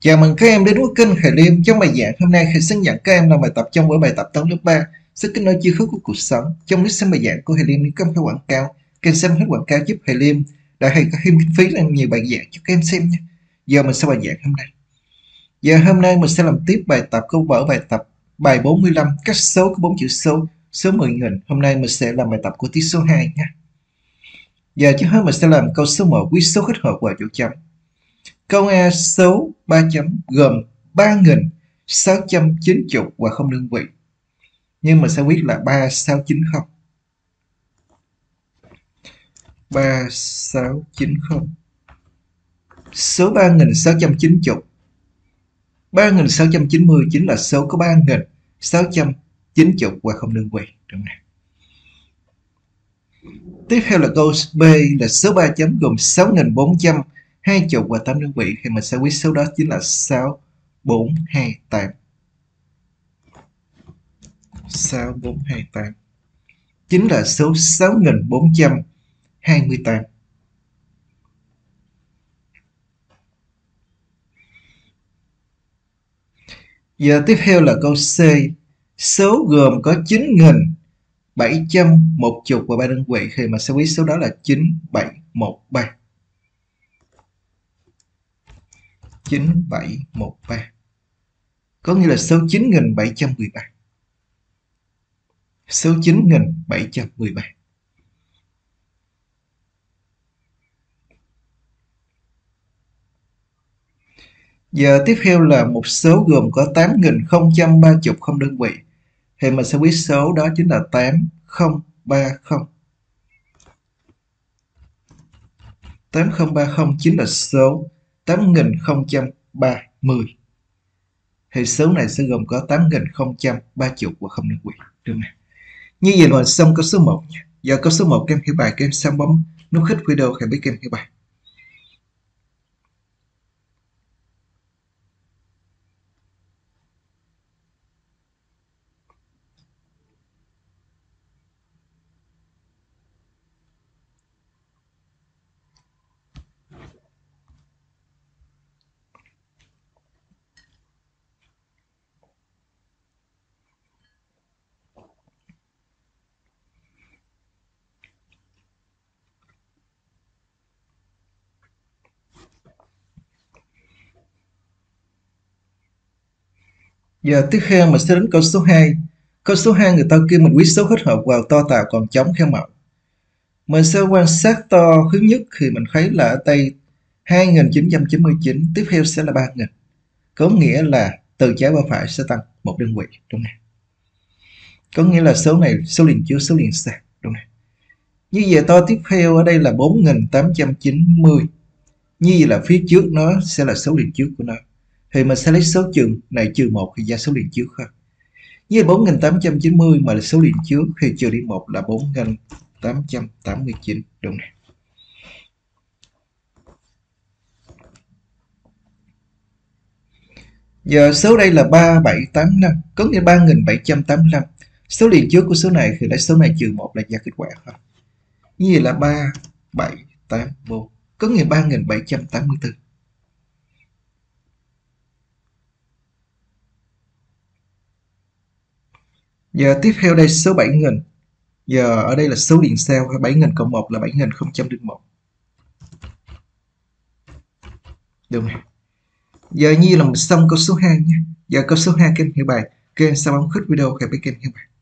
Chào mừng các em đến với kênh Khải Liêm. Trong bài giảng hôm nay, Khải xin dẫn các em làm bài tập trong buổi bài tập toán lớp 3 sức kết nối chi khối của cuộc sống. Trong lúc xem bài giảng của Khải Liêm, nếu các em quảng cáo, kênh xem hết quảng cáo giúp Khải Liêm đã hay có thêm kinh phí làm nhiều bài giảng cho các em xem nhé. Giờ mình sẽ bài giảng hôm nay. Giờ hôm nay mình sẽ làm tiếp bài tập câu vở bài tập bài 45 các số có 4 chữ số 10.000. Hôm nay mình sẽ làm bài tập của tiết số 2 nha. Giờ trước hết mình sẽ làm câu số 1 viết số kết hợp vào chỗ chấm. Câu A số 3 chấm gồm 3.690 và không đơn vị. Nhưng mình sẽ viết là 3690. 3690. Số 3.690. 3.690 chính là số có 3.690 và không đơn vị. Đúng này. Tiếp theo là câu B là số 3 chấm gồm 6.420 và 8 đơn vị thì mình sẽ viết số đó chính là 6428. 6428 chính là số 6.428. Giờ tiếp theo là câu C. Số gồm có 9.710 và 3 đơn vị thì mình sẽ viết số đó là 9713. 9713 có nghĩa là số 9.713. Số 9.713. Giờ tiếp theo là một số gồm có 8.030 không đơn vị thì mình sẽ viết số đó chính là 8030. 8030 chính là số 8030. Thì số này sẽ gồm có 8.030 và không đơn vị. Được này. Như vậy là xong câu số 1 nha. Giờ câu số 1 các em hiểu bài, các em xem bấm nút thích video để biết các em hiểu bài. Giờ tiếp theo mình sẽ đến câu số 2. Câu số 2 người ta kêu mình viết số kết hợp vào to tạo còn trống theo mẫu. Mình sẽ quan sát to thứ nhất thì mình thấy là ở đây 2.999, tiếp theo sẽ là 3.000. Có nghĩa là từ trái qua phải sẽ tăng một đơn vị, đúng này. Có nghĩa là số này số liền trước số liền sau, đúng này. Như vậy to tiếp theo ở đây là 4.890. Như vậy là phía trước nó sẽ là số liền trước của nó. Thì mình sẽ lấy số trừ này trừ 1 thì ra số liền trước thôi. Như 4.890 mà là số liền trước thì trừ đi 1 là 4.889, đúng này. Giờ số đây là 3785, có nghĩa 3785. Số liền trước của số này thì lấy số này trừ 1 là ra kết quả thôi. Như vậy là 3784, có nghĩa 3784. Giờ tiếp theo đây số 7000. Giờ ở đây là số liền sau, 7000 cộng 1 là 7001. Được này. Giờ như là mình xong câu số 2 nhé. Giờ câu số 2 các em hiểu bài. Các em sao bấm khích video các em hiểu bài.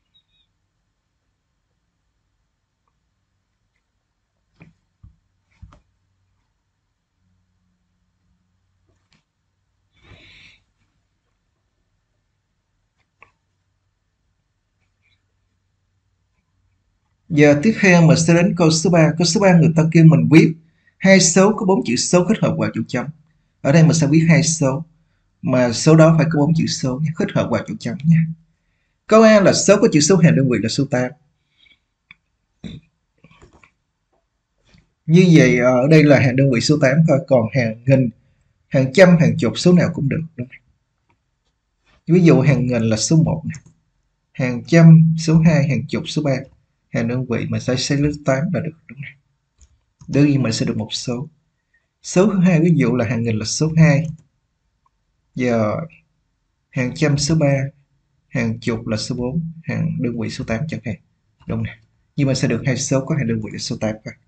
Giờ tiếp theo mình sẽ đến câu số 3. Câu số 3 người ta kêu mình viết hai số có 4 chữ số kết hợp vào chỗ trống. Ở đây mình sẽ viết hai số mà số đó phải có 4 chữ số nhé, kết hợp vào chỗ trống nhé. Câu A là số có chữ số hàng đơn vị là số 8. Như vậy ở đây là hàng đơn vị số 8 thôi, còn hàng nghìn, hàng trăm, hàng chục số nào cũng được, đúng không? Ví dụ hàng nghìn là số 1 này, hàng trăm số 2, hàng chục số 3. Hàng đơn vị mình sẽ lấy 8 là được, đúng này. Đương nhiên mình sẽ được một số. Số thứ hai ví dụ là hàng nghìn là số 2, Giờ hàng trăm số 3, hàng chục là số 4, hàng đơn vị số 8 chẳng hạn. Đúng nè. Nhưng mà sẽ được hai số có hàng đơn vị là số 8 thôi.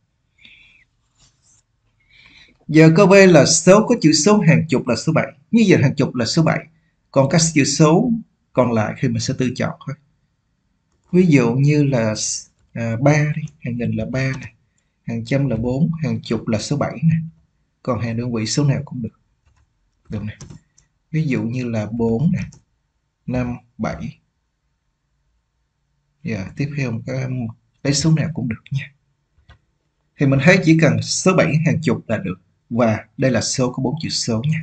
Giờ câu B là số có chữ số hàng chục là số 7. Như vậy hàng chục là số 7. Còn các chữ số còn lại thì mình sẽ tự chọn thôi. Ví dụ như là 3 đi, hàng nghìn là 3 này, hàng trăm là 4, hàng chục là số 7 này. Còn hàng đơn vị số nào cũng được. Được này. Ví dụ như là 4 này, 5, 7. Giờ tiếp theo lấy số nào cũng được nha. Thì mình thấy chỉ cần số 7 hàng chục là được. Và đây là số có 4 chữ số nha.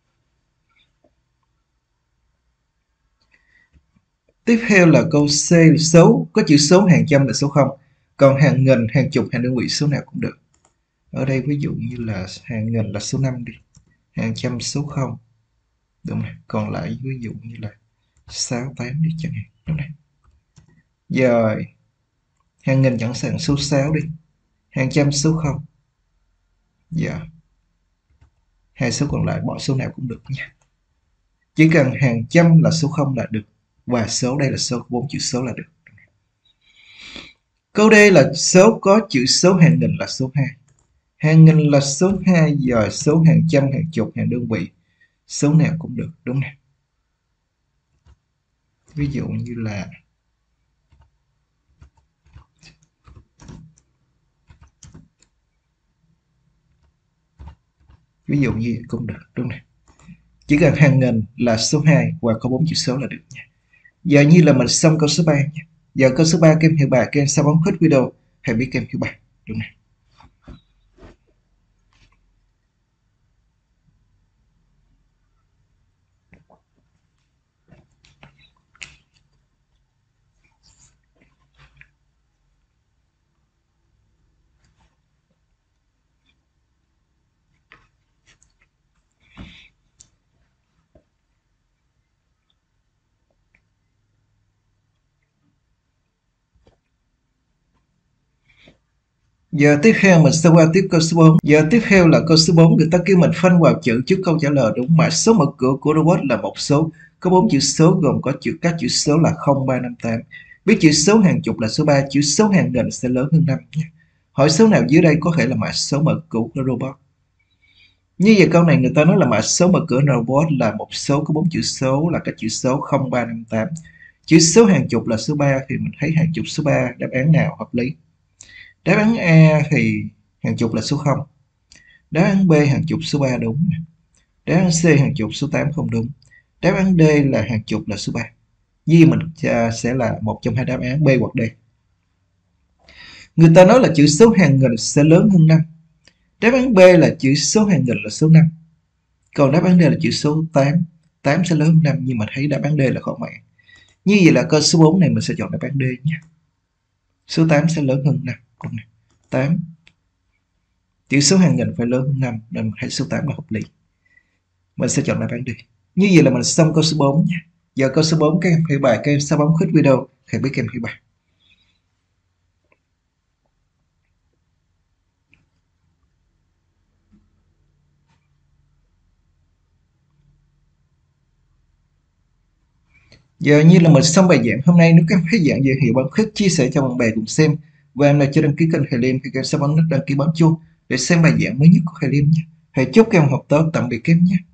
Tiếp theo là câu C, số có chữ số hàng trăm là số 0. Còn hàng nghìn, hàng chục, hàng đơn vị số nào cũng được. Ở đây ví dụ như là hàng nghìn là số 5 đi. Hàng trăm số 0. Đúng này. Còn lại ví dụ như là 6, 8 đi chẳng hạn. Đúng này. Giờ hàng nghìn chẳng hạn số 6 đi. Hàng trăm số 0. Giờ hai số còn lại bỏ số nào cũng được nha. Chỉ cần hàng trăm là số 0 là được. Và số đây là số 4 chữ số là được. Câu D là số có chữ số hàng nghìn là số 2. Hàng nghìn là số 2, giờ số hàng trăm, hàng chục, hàng đơn vị. Số nào cũng được, đúng nè. Ví dụ như là cũng được, đúng nè. Chỉ cần hàng nghìn là số 2 và có 4 chữ số là được nha. Giờ như là mình xong câu số 3 nha. Giờ câu số 3 các em hiểu bài, các em sao bấm hết video, hãy biết các em hiểu bài, đúng nè. Giờ tiếp theo mình sẽ qua tiếp câu số 4. Giờ tiếp theo là câu số 4, người ta kêu mình phanh vào chữ trước câu trả lời đúng. Mã số mở cửa của robot là một số, có 4 chữ số gồm có các chữ số là 0, 3, 5, 8. Biết chữ số hàng chục là số 3, chữ số hàng nghìn sẽ lớn hơn 5 nha. Hỏi số nào dưới đây có thể là mã số mở cửa của robot? Như vậy câu này người ta nói là mã số mở cửa robot là một số có 4 chữ số là các chữ số 0, 3, 5, 8. Chữ số hàng chục là số 3 thì mình thấy hàng chục số 3, đáp án nào hợp lý? Đáp án A thì hàng chục là số 0. Đáp án B hàng chục số 3 đúng. Đáp án C hàng chục số 8 không đúng. Đáp án D là hàng chục là số 3. Vì mình sẽ là một trong hai đáp án B hoặc D. Người ta nói là chữ số hàng nghìn sẽ lớn hơn 5. Đáp án B là chữ số hàng nghìn là số 5. Còn đáp án D là chữ số 8. 8 sẽ lớn hơn 5, nhưng mà thấy đáp án D là không ạ. Như vậy là câu số 4 này mình sẽ chọn đáp án D nha. Số 8 sẽ lớn hơn 5. Đúng này. 8. Chữ số hàng nghìn phải lớn hơn 5 nên mình thấy số 8 là hợp lý. Mình sẽ chọn đáp án D. Như vậy là mình xong câu số 4 nha. Giờ câu số 4 các em hiểu bài, các em sẽ bấm hết video thì biết các em hiểu bài. Giờ như là mình xong bài giảng hôm nay, nếu các em thấy giảng dễ hiểu bấm thích chia sẻ cho bạn bè cùng xem. Và em nào chưa đăng ký kênh Thầy Liêm thì các em sẽ bấm nút đăng ký bấm chuông để xem bài giảng mới nhất của Thầy Liêm nhé. Thầy chúc các em học tốt, tạm biệt các em nhé.